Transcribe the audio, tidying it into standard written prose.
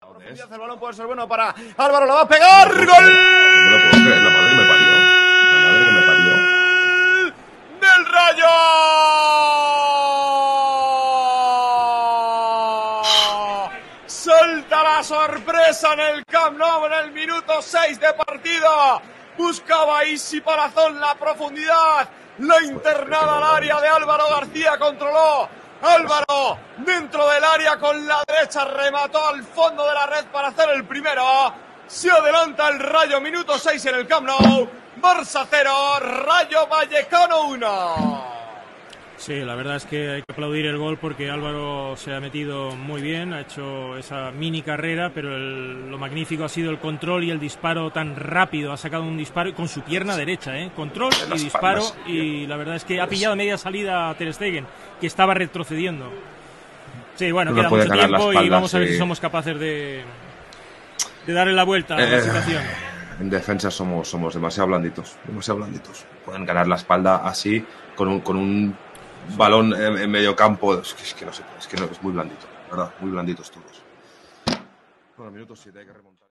Profundidad, el balón puede ser bueno para Álvaro, la va a pegar, ¡gol! No me lo puedo creer, la madre que me parió. La madre que me parió. ¡Del Rayo! Salta la sorpresa en el Camp Nou en el minuto 6 de partido. Buscaba Isi Palazón la profundidad. La internada al área de Álvaro García controló. Álvaro dentro del área con la derecha remató al fondo de la red para hacer el primero. Se adelanta el Rayo, minuto 6 en el Camp Nou. Barça 0, Rayo Vallecano 1. Sí, la verdad es que hay que aplaudir el gol porque Álvaro se ha metido muy bien, ha hecho esa mini carrera, pero lo magnífico ha sido el control y el disparo tan rápido. Ha sacado un disparo con su pierna derecha, control y disparo, y la verdad es que ha pillado media salida a Ter Stegen, que estaba retrocediendo. Sí, bueno, queda mucho tiempo y vamos a ver si somos capaces de darle la vuelta a la situación. En defensa somos demasiado blanditos, Pueden ganar la espalda así, con un balón en medio campo. Es que no sé, es muy blandito, ¿verdad? Muy blanditos todos. Bueno, minuto 7 hay que remontar.